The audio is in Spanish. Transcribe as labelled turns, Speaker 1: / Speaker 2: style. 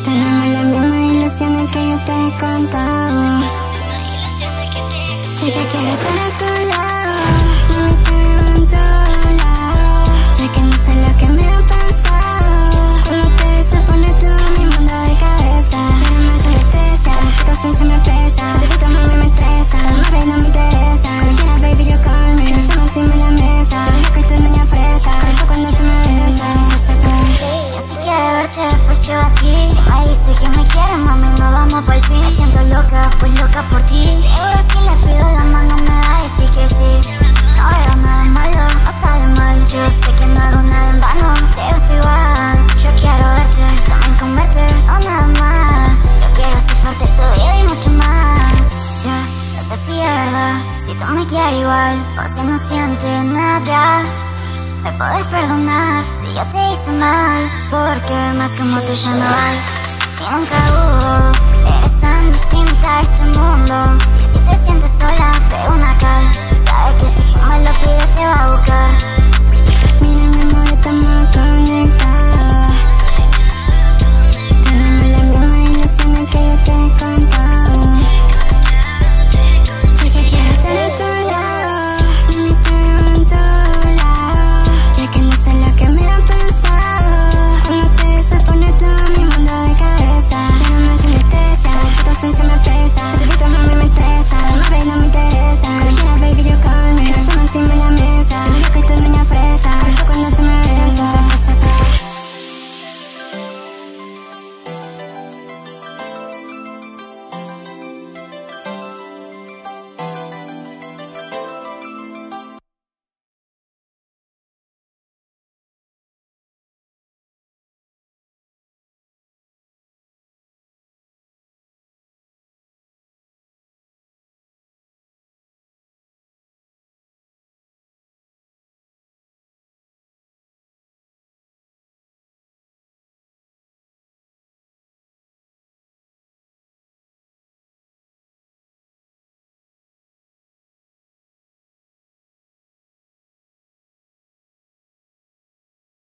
Speaker 1: Tenemos las mismas ilusiones que yo te he contado. Chica, quiero estar a tu lado, mami, te veo en todos lados. Sé que no sé lo que me ha pasado. Cuando te beso pone todo mi mundo de cabeza. Pero me hace tristeza, tu ausencia me pesa. Tu grito no me estresa, el mar no me interesa. Cuando quieras, baby, you call me. Estamos encima de la mesa, dejo que estoy media presa. Cuento cuando tú me besas, yo sé que
Speaker 2: yo sí quiero verte, pues yo aquí. Me dice que me quieres, mami, no vamos pa'l fin. Me siento loca, pues loca por ti. Seguro si le pido la mano me va a decir que sí. No veo nada malo, no sale mal. Yo sé que no hago nada en vano, te gusto igual. Yo quiero verte, también comerte, no nada más. Yo quiero ser parte de tu vida y mucho más. Ya, no sé si es verdad, si tú me quieres igual o si no sientes nada. Me puedes perdonar si yo te hice mal, porque más como tú ya no hay y nunca hubo. Eres tan distinta a este mundo, y si te sientes sola, pega una cal. Sabes que si tú me lo pides te va a buscar.